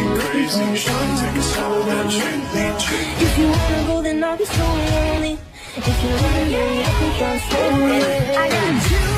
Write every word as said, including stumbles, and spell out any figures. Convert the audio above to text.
crazy. Shawty, take it slow, then gently treat. If you wanna go, then I'll be so lonely. If you wanna, baby, I can trust you. I got you.